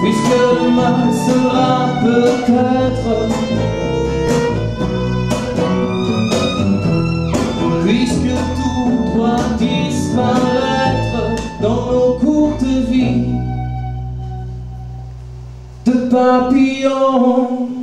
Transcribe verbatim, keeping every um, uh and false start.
puisque le mal sera peut-être, puisque tout doit disparaître dans nos courtes vies de papillons.